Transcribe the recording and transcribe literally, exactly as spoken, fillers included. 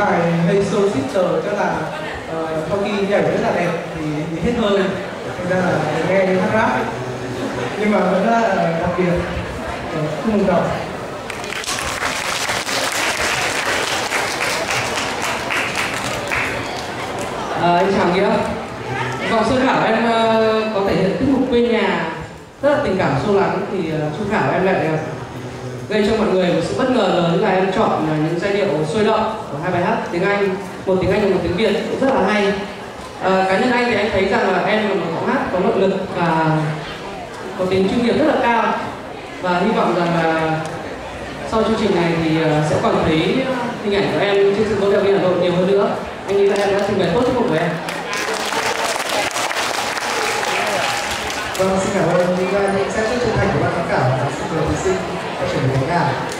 bài Hey So Sister chắc là uh, sau khi nhảy rất là đẹp thì, thì hết hơi, thành ra là nghe hát rap nhưng mà vẫn là đặc biệt, không mừng đầu. À, anh chào Nghĩa. Vòng sơ khảo em uh, có thể hiện tiết mục quê nhà rất là tình cảm sâu lắng, thì uh, sơ khảo em lại uh, gây cho mọi người một sự bất ngờ lớn là em chọn uh, những giai điệu sôi động của hai bài hát tiếng Anh, một tiếng Anh và một tiếng Việt cũng rất là hay. Uh, cá nhân anh thì anh thấy rằng là em là một giọng hát có nội lực và có tính chuyên nghiệp rất là cao, và hy vọng rằng là sau chương trình này thì uh, sẽ còn thấy hình ảnh của em trên sân khấu Đại Viên Hà Nội nhiều hơn nữa. Anh nghĩ là em đã trình bày tốt tiết mục của em. Vâng, xin cảm ơn những nhận xét rất chân thành của ban giám khảo và xin mời thí sinh hãy chuyển đến nhà.